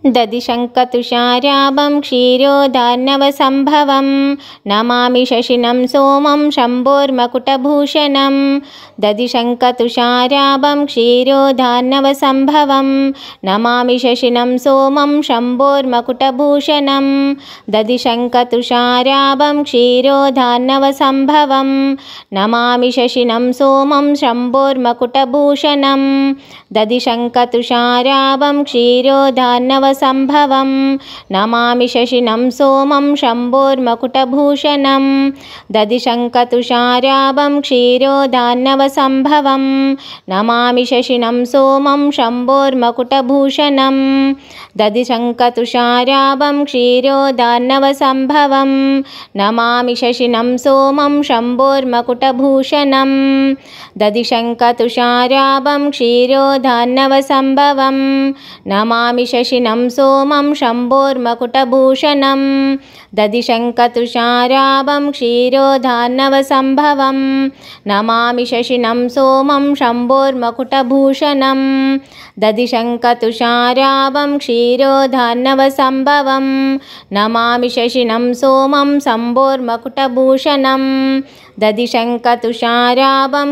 दधिशङ्खतुषाराभं क्षीरोदार्णवसम्भवं नमामि शशिनं सोमं शम्भोर्मकुटभूषणं। दधिशङ्खतुषाराभं क्षीरोदार्णवसम्भवं नमामि शशिनं सोमं शम्भोर्मकुटभूषणं। दधिशङ्खतुषाराभं क्षीरोदार्णवसम्भवं नमामि शशिनं सोमं शम्भोर्मकुटभूषणं। दधिशङ्खतुषाराभं क्षीरोदार्णवसम्भवं नमामि शशिनं सोमं शम्भोर्मकुटभूषणं। दधिशङ्खतुषाराभं क्षीरोदार्णवसम्भवं नमामि शशिनं सोमं शम्भोर्मकुटभूषणं। दधिशङ्खतुषाराभं क्षीरोदार्णवसम्भवं नमामि शशिनं सोमं शम्भोर्मकुटभूषणं। दधिशङ्खतुषाराभं क्षीरोदार्णवसम्भवं नमामि शशिनं सोमं शम्भोर्मकुटभूषणं। दधिशङ्खतुषाराभं क्षीरोदार्णवसम्भवं नमामि शशिनं सोमं शम्भोर्मकुटभूषणं। दधिशङ्खतुषाराभं क्षीरोदार्णवसम्भवं नमामि शशिनं सोमं शम्भोर्मकुटभूषणं। दधिशङ्खतुषाराभं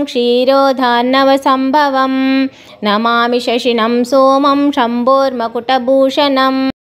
क्षीरोदार्णवसम्भवं नमामि शशिनं सोमं शम्भोर्मकुटभूषणं।